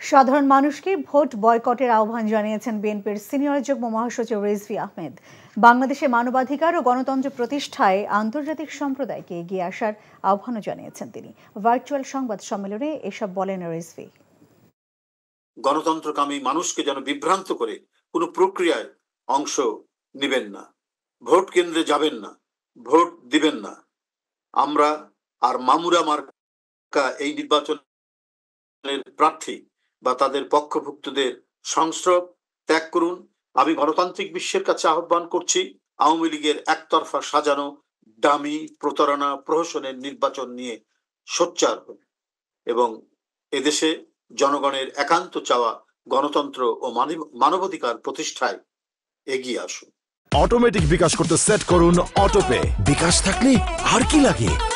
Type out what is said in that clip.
সাধারণ মানুষকে ভোট বয়কটের আহ্বান জানিয়েছেন বিএনপির সিনিয়র যুগ্ম মহাসচিব রিজভি আহমেদ। বাংলাদেশে মানবাধিকার ও গণতন্ত্র প্রতিষ্ঠায় আন্তর্জাতিক সম্প্রদায়কে এগিয়ে আসার আহ্বানও জানিয়েছেন তিনি। ভার্চুয়াল সংবাদ সম্মেলনে এসব বলেন রিজভি। গণতন্ত্রকামী মানুষকে যেন বিভ্রান্ত করে কোনো প্রক্রিয়ায় অংশ নেবেন না, ভোট কেন্দ্রে যাবেন না, ভোট দিবেন না। আমরা আর মামুরা মার্কা এই নির্বাচনের প্রার্থী বা তাদের পক্ষভুক্তদের সংস্রব ত্যাগ করুন। আমি গণতান্ত্রিক বিশ্বের কাছে আহ্বান করছি, আওয়ামী লীগের একতরফা সাজানো ডামি প্রতারণা প্রহসনের নির্বাচন নিয়ে সোচ্চার হন এবং এদেশে জনগণের একান্ত চাওয়া গণতন্ত্র ও মানবাধিকার প্রতিষ্ঠায় এগিয়ে আসুন। অটোমেটিক বিকাশ করতে সেট করুন অটোপে। বিকাশ থাকলে আর কি লাগে।